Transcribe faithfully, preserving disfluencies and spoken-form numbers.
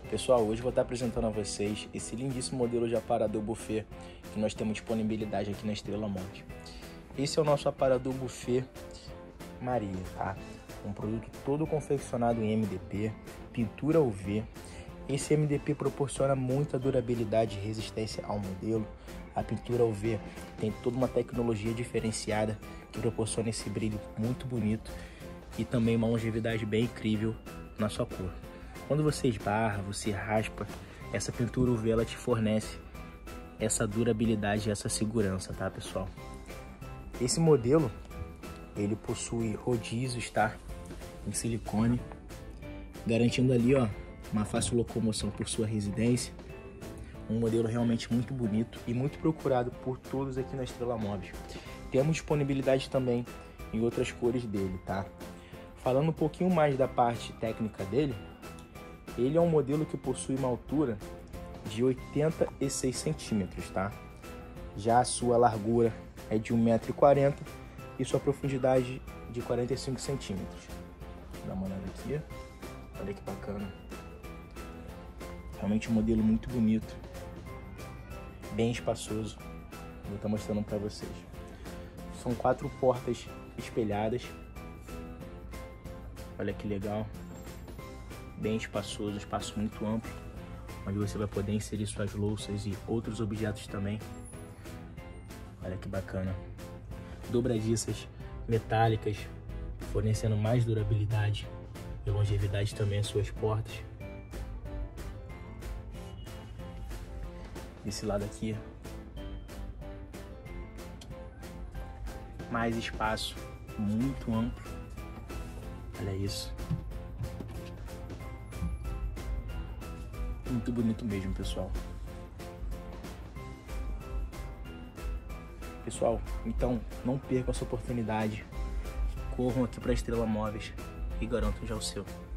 Pessoal, hoje vou estar apresentando a vocês esse lindíssimo modelo de aparador buffet que nós temos disponibilidade aqui na Estrela Monte. Esse é o nosso aparador buffet Maria, tá? Um produto todo confeccionado em M D P, pintura U V. Esse M D P proporciona muita durabilidade e resistência ao modelo. A pintura U V tem toda uma tecnologia diferenciada que proporciona esse brilho muito bonito e também uma longevidade bem incrível na sua cor. Quando você esbarra, você raspa, essa pintura U V ela te fornece essa durabilidade e essa segurança, tá, pessoal? Esse modelo, ele possui rodízios, tá? Em silicone, garantindo ali, ó, uma fácil locomoção por sua residência. Um modelo realmente muito bonito e muito procurado por todos aqui na Estrela Móveis. Temos disponibilidade também em outras cores dele, tá? Falando um pouquinho mais da parte técnica dele, ele é um modelo que possui uma altura de oitenta e seis centímetros, tá? Já a sua largura é de um metro e quarenta e sua profundidade de quarenta e cinco centímetros. Dá uma olhada aqui, olha que bacana. Realmente um modelo muito bonito, bem espaçoso. Vou estar mostrando para vocês. São quatro portas espelhadas. Olha que legal. Bem espaçoso, espaço muito amplo, onde você vai poder inserir suas louças e outros objetos também. Olha que bacana. Dobradiças metálicas, fornecendo mais durabilidade e longevidade também às suas portas. Desse lado aqui, mais espaço, muito amplo. Olha isso. Muito bonito mesmo, pessoal. Pessoal, então não percam essa oportunidade. Corram aqui para a Estrela Móveis e garantam já o seu.